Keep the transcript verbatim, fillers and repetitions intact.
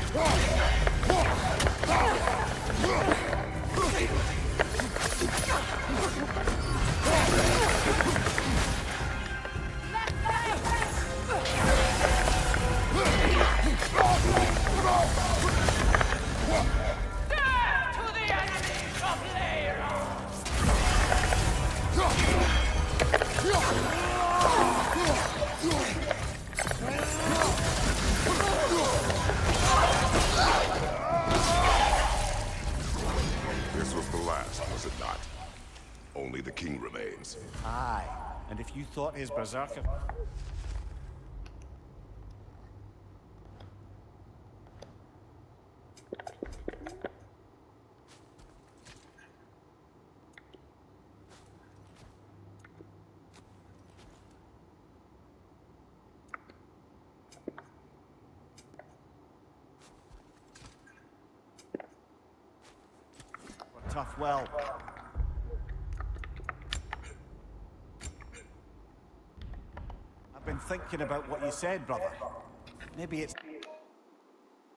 This was the last, was it not? Only the king remains. Aye, and if you thought his berserker... Tough well. I've been thinking about what you said, brother. Maybe it's